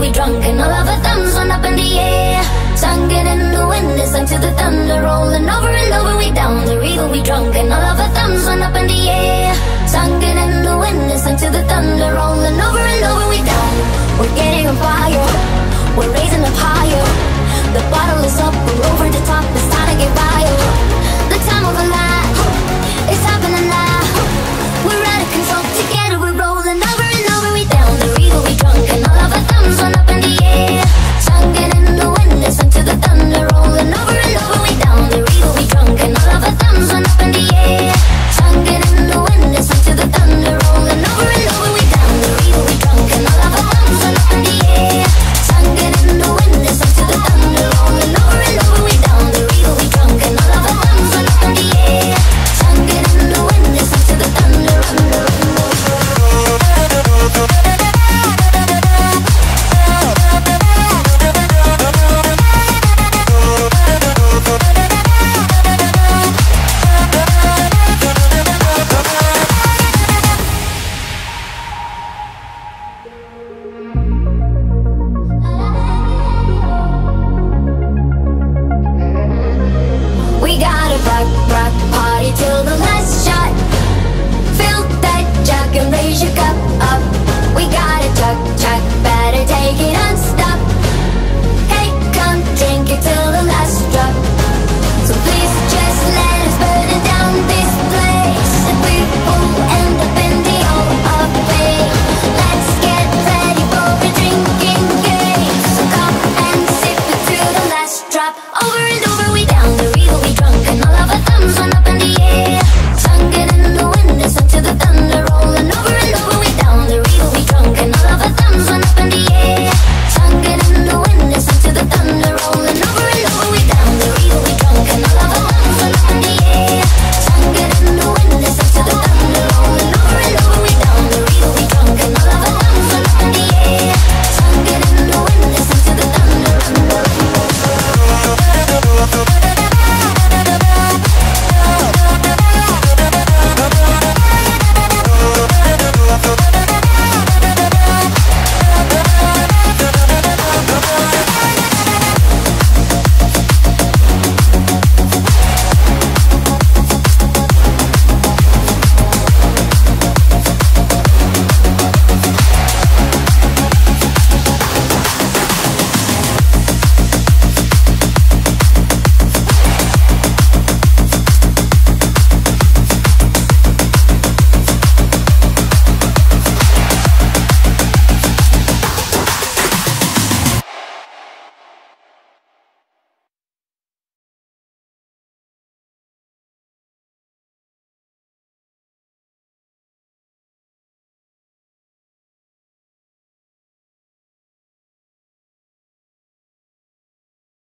we drunk and all of our thumbs went up in the air. Sung it in the wind, it sung to the thunder, rolling over and over, we down the river, we drunk and all of our thumbs went up in the air. Sung it in the wind, it sung to the thunder, rolling